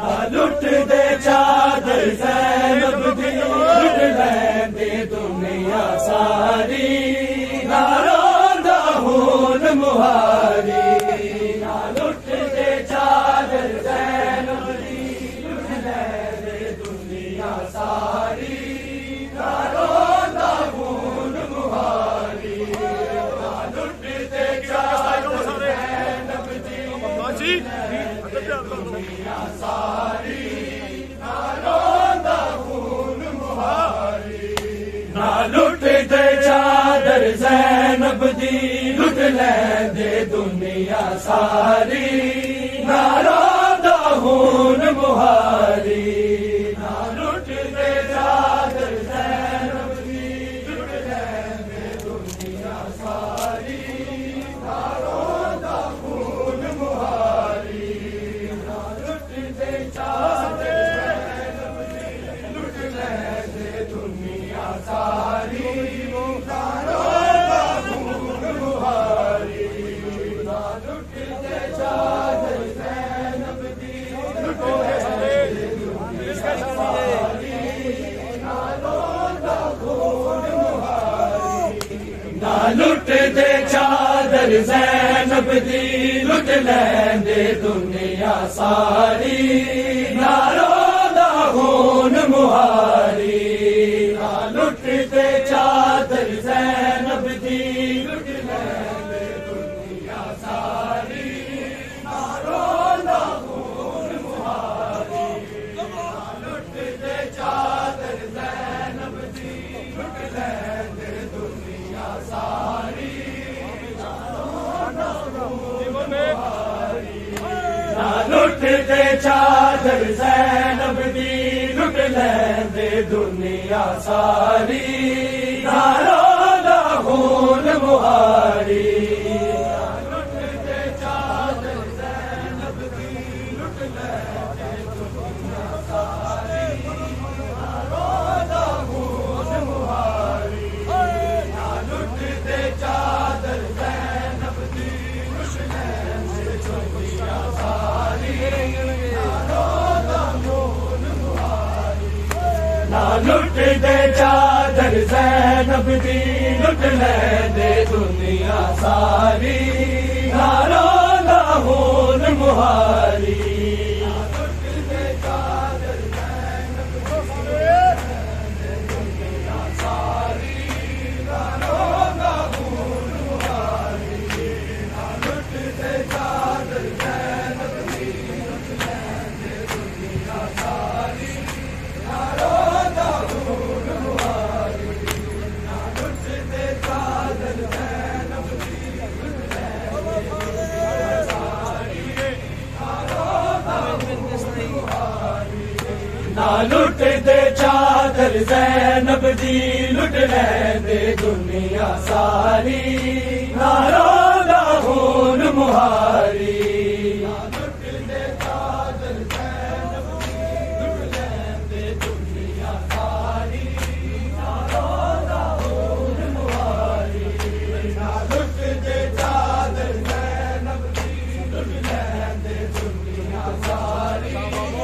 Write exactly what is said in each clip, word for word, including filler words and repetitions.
लुट दे चादर ज़ैनब दी लुट लैंदे दुनिया सारी नारोंदा खून मुहारी लुट दे चादर ज़ैनब दी लुट लैंदे दुनिया सारी नारोंदा खून मुहारी लुट दे चादर ज़ैनब दी दुनिया सारी नारोंदा खून मुहारी ना लुट दे चादर ज़ैनब दी लुट लैंदे दुनिया सारी नारोंदा खून मुहारी ना लुट दे चादर ज़ैनब दी लुट लैंदे दुनिया सारी नारोंदा खून मुहारी ना लुट दे चादर ज़ैनब दी लुट लैंदे दुनिया सारी नारोंदा खून मुहारी ना लुट दे चादर ज़ैनब दी लुट लैंदे दुनिया सारी नारोंदा खून मुहारी ना लुट दे चादर ज़ैनब दी लुट लैंदे दुनिया सारी नारोंदा खून मुहारी ना लुट दे चादर ज़ैनब दी लुट लैंदे दुनिया सारी नारोंदा खून मुहारी ना लुट दे चादर ज़ैनब दी लुट लैंदे दुनिया सारी नारोंदा खून मुहारी ना लुट दे चादर ज़ैनब दी लुट लैंदे दुनिया सारी नारोंदा खून मुहारी ना लुट दे चादर ज़ैनब दी लुट लैंदे दुनिया सारी नारोंदा खून मुहारी ना लुट दे चादर ज़ैनब दी लुट लैंदे दुनिया सारी नारोंदा खून मुहारी ना लुट दे चादर ज़ैनब दी लुट लैंदे दुनिया सारी नारोंदा खून मुहारी ना लुट दे चादर ज़ैनब दी लुट लैंदे दुनिया सारी नारोंदा खून मुहारी ना लुट दे चादर ज़ैनब दी लुट लैंदे दुनिया सारी नारोंदा खून मुहारी ना लुट दे चादर ज़ैनब दी लुट लैंदे दुनिया सारी नारोंदा खून मुहारी ना लुट दे चादर ज़ैनब दी लुट लैंदे दुनिया सारी नारोंदा खून मुहारी ना लुट दे चादर ज़ैनब दी लुट लैंदे दुनिया सारी नारोंदा खून मुहारी ना लुट दे चादर ज़ैनब दी लुट लैंदे दुनिया सारी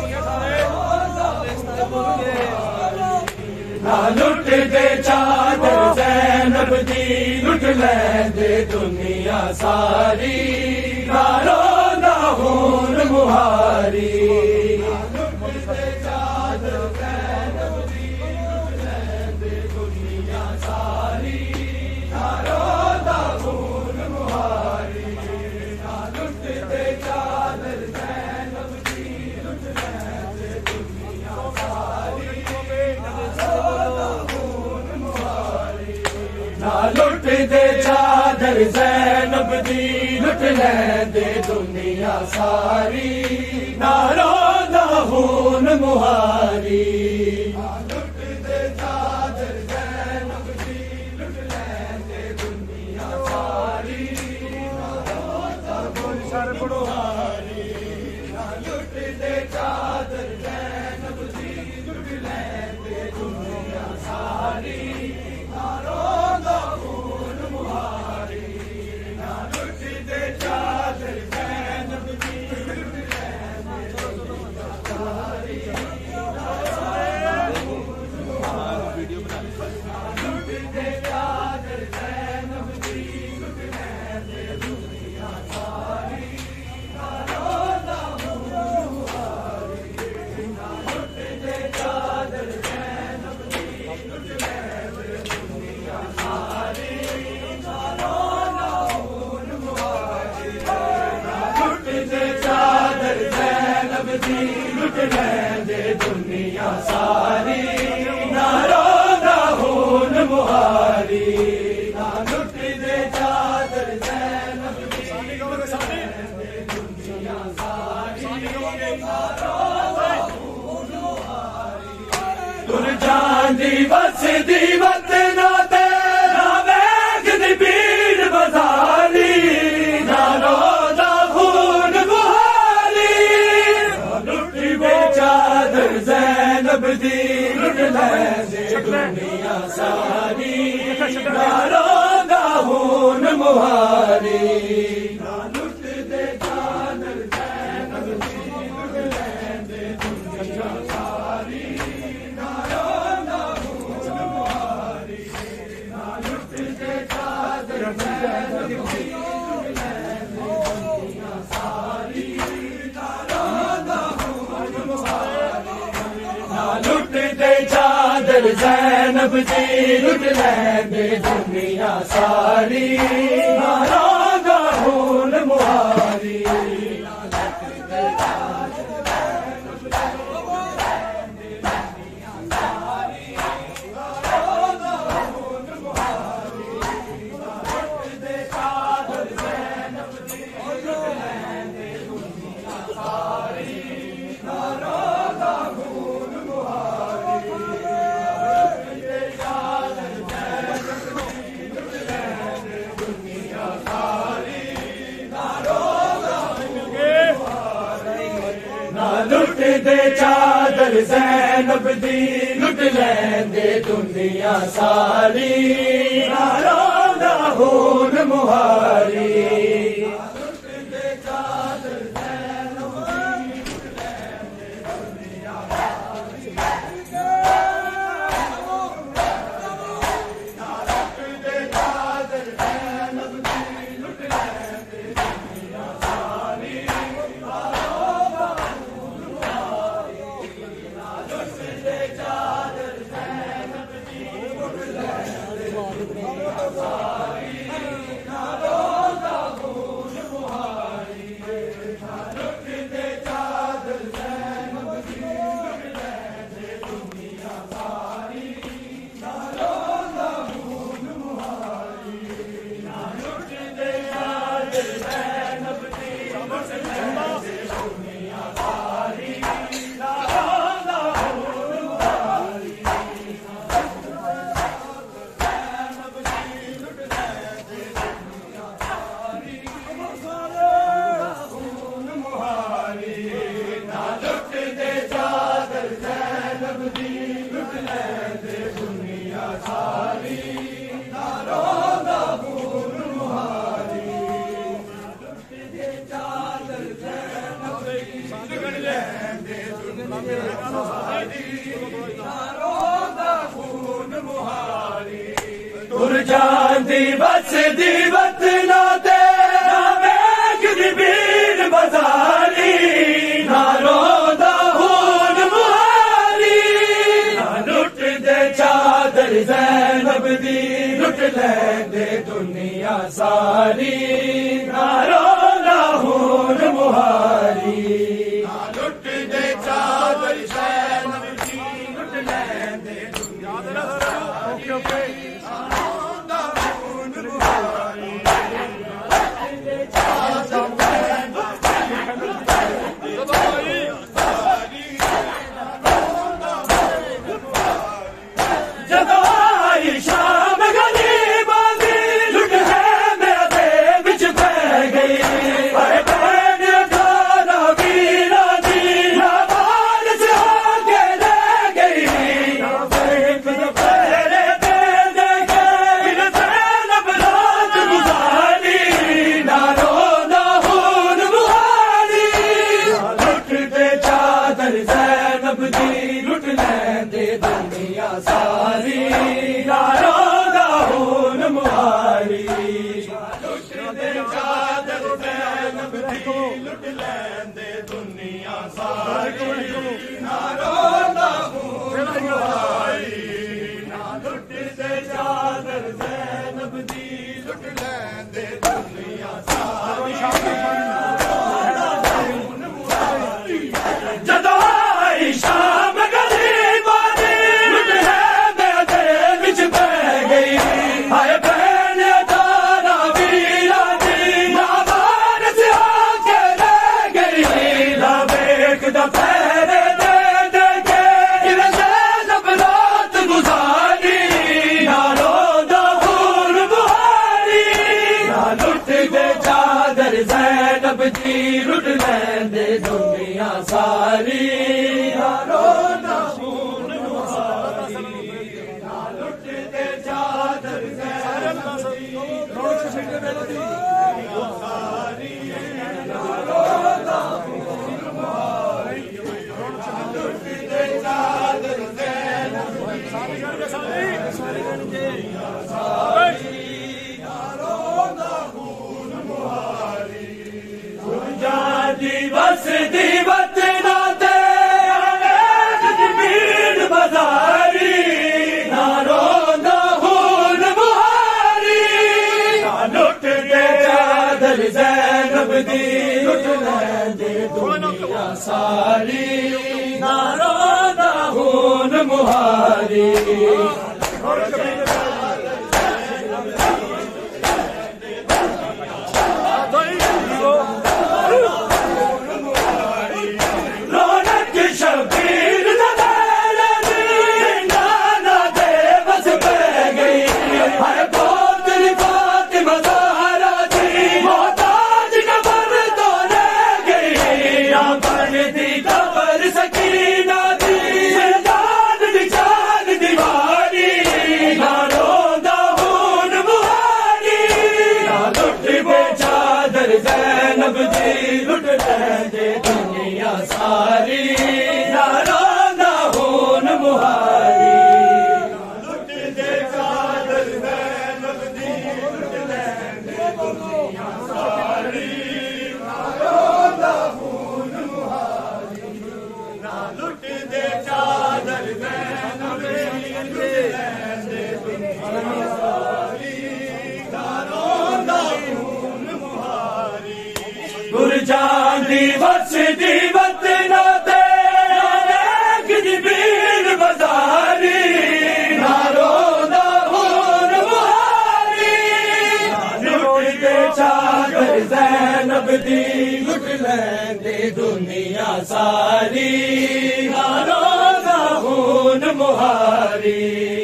ना लुट दे चादर ज़ैनब दी लुट लैंदे दुनिया सारी नारोंदा खून मुहारी ना लुट दे चादर ज़ैनब दी लुट लैंदे दुनिया सारी नारोंदा खून मुहारी ना लुट दे चादर ज़ैनब दी लुट लैंदे दुनिया सारी नारोंदा खून मुहारी ना लुट दे चादर ज़ैनब दी लुट लैंदे दुनिया सारी नारोंदा खून मुहारी ना लुट दे चादर ज़ैनब दी लुट लैंदे दुनिया सारी नारोंदा खून मुहारी ना लुट दे चादर ज़ैनब दी लुट लैंदे दुनिया सारी नारोंदा खून मुहारी ना लुट दे चादर ज़ैनब दी लुट लैंदे दुनिया सारी दी लुट लैंदे दुनिया सारी नारो ना खून मुहारी ना लुट दे चादर ज़ैनब दी लुट लैंदे दुनिया सारी नारो ना खून मुहारी तुर जांदी बस दी वत ना ते ना बैग दी भीड़ बजारी नारो ना खून मुहारी लुट दे चादर ज़ैनब दी लुट लैंदे दुनिया सारी नारो ना खून मुहारी ना लुट दे चादर ज़ैनब दी लुट लैंदे दुनिया सारी नारो ना खून मुहारी ना लुट दे चादर ज़ैनब दी लुट लैंदे दुनिया सारी नारो ना खून मुहारी ना लुट दे चादर ज़ैनब दी लुट लैंदे दुनिया सारी नारो ना खून मुहारी लुट दे चादर ज़ैनब दी लुट लैंदे दुनिया सारी नारो ना खून मुहारी लुट दे चादर ज़ैनब दी लुट लैंदे दुनिया सारी लुट दे चादर ज़ैनब दी लुट लैंदे दुनिया सारी तुर जांदी बस दी वत ना ते ना बैग दी भीड़ बजारी नारो दा खून मुहारी ना लुट दे चादर ज़ैनब दी लुट लैंदे दुनिया सारी नारो ना खून मुहारी ना लुट दे चादर ज़ैनब दी लुट लैंदे दुनिया सारी सारी नारो ना खून मुहारी लुट दे चादर ज़ैनब दी लुट लैंदे दुनिया सारी नारो ना खून मुहारी ना लुट दे चादर ज़ैनब दी लुट लैंदे दुनिया सारी नारो ना खून मुहारी दुनिया सारी नारो दा खून मुहारी ना लुट दे चादर ज़ैनब दी सारी नारो दा खून मुहारी ना लुट दे चादर ज़ैनब दी सारी दिवस दिवत नाते भीड़ बाजारी नारो ना खून मुहारी ना लुट दे चादर ज़ैनब दी लुट लेंदे दुनिया सारी नारो ना खून मुहारी ज़ैनब दी लुट लेंदे दुनिया सारी नारो ना खून मुहारी लुट दे चादर ज़ैनब दी लुट लेंदे दुनिया सारी नारो ना खून मुहारी ना लुट दे चादर ज़ैनब दी लुट लेंदे दुनिया सारी नारो ना गुरजान दिवस दिवत नाते भीड़ बाजारी नारो ना खून मुहारी लुट दे चादर ज़ैनब दी लुट लेंदे दुनिया सारी नारो ना खून मुहारी।